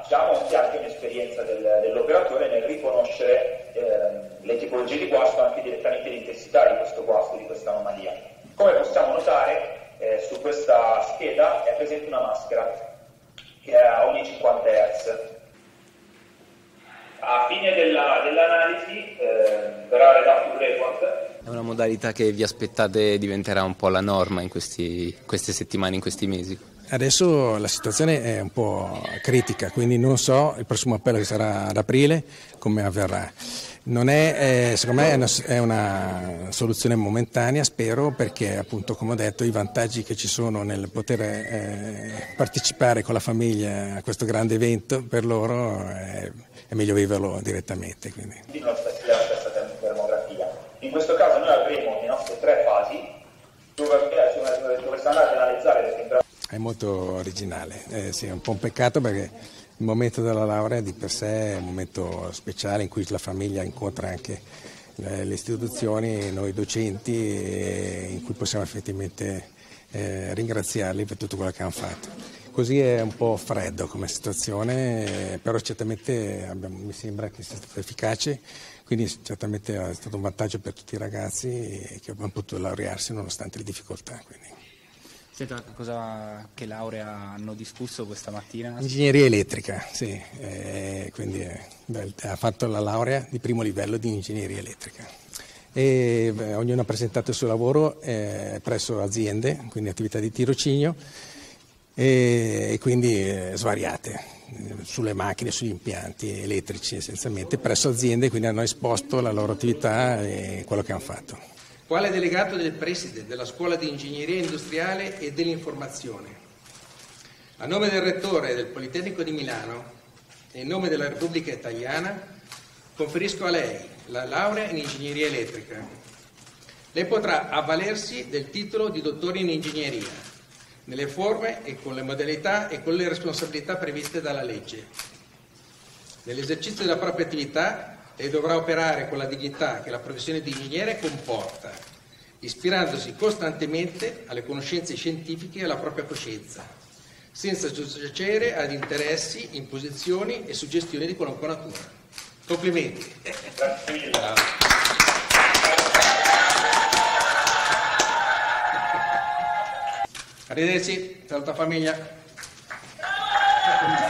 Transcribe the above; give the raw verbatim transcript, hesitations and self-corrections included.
diciamo, sia anche un'esperienza del, dell'operatore nel riconoscere eh, le tipologie di guasto, anche direttamente l'intensità di questo guasto, di questa anomalia. Come possiamo notare, eh, su questa scheda è presente una maschera che è a ogni cinquanta hertz. A fine della, dell'analisi eh, verrà redatto un report. È una modalità che vi aspettate diventerà un po' la norma in questi, queste settimane, in questi mesi? Adesso la situazione è un po' critica, quindi non so il prossimo appello che sarà ad aprile come avverrà. Non è, eh, secondo me è una, è una soluzione momentanea, spero, perché appunto, come ho detto, i vantaggi che ci sono nel poter eh, partecipare con la famiglia a questo grande evento, per loro è, è meglio viverlo direttamente. Quindi. La stessa termografia. In questo caso noi avremo le nostre tre fasi dove, dove sarà ad analizzare le temperature. È molto originale, eh, sì, è un po' un peccato perché il momento della laurea di per sé è un momento speciale in cui la famiglia incontra anche le, le istituzioni, noi docenti, e in cui possiamo effettivamente eh, ringraziarli per tutto quello che hanno fatto. Così è un po' freddo come situazione, eh, però certamente abbiamo, mi sembra che sia stata efficace, quindi certamente è stato un vantaggio per tutti i ragazzi che hanno potuto laurearsi nonostante le difficoltà. Quindi. Senta, cosa, che laurea hanno discusso questa mattina? Ingegneria elettrica, sì, eh, quindi eh, beh, ha fatto la laurea di primo livello di ingegneria elettrica. E, beh, ognuno ha presentato il suo lavoro eh, presso aziende, quindi attività di tirocinio, e, e quindi eh, svariate, sulle macchine, sugli impianti elettrici essenzialmente, presso aziende, quindi hanno esposto la loro attività e quello che hanno fatto. Quale delegato del preside della Scuola di Ingegneria Industriale e dell'Informazione, a nome del Rettore del Politecnico di Milano e in nome della Repubblica Italiana, conferisco a lei la laurea in Ingegneria Elettrica. Lei potrà avvalersi del titolo di Dottore in Ingegneria, nelle forme e con le modalità e con le responsabilità previste dalla legge. Nell'esercizio della propria attività, lei dovrà operare con la dignità che la professione di ingegnere comporta, ispirandosi costantemente alle conoscenze scientifiche e alla propria coscienza, senza giacere ad interessi, imposizioni e suggestioni di qualunque natura. Complimenti. Grazie mille. Arrivederci, saluta famiglia.